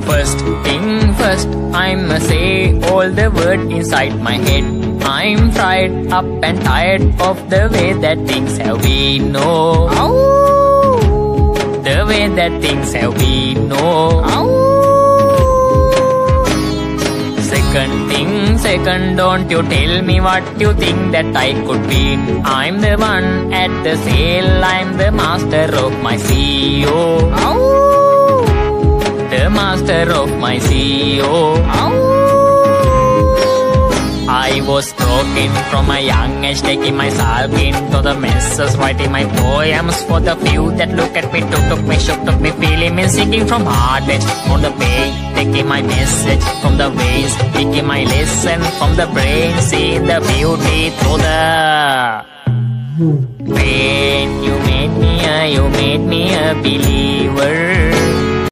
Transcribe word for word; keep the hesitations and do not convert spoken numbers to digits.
First thing first, I'ma say all the words inside my head. I'm fried up and tired of the way that things have been. No, the way that things have been. No. Second thing second, don't you tell me what you think that I could be. I'm the one at the sail, I'm the master of my C E O. The master of my C E O. I was talking from a young age, taking myself into the masses, writing my poems for the few that look at me, took, took me, shook, took me, feeling me, singing from heart edge on the page, taking my message from the veins, taking my lesson from the brain, seeing the beauty through the pain. You made me a, you made me a believer.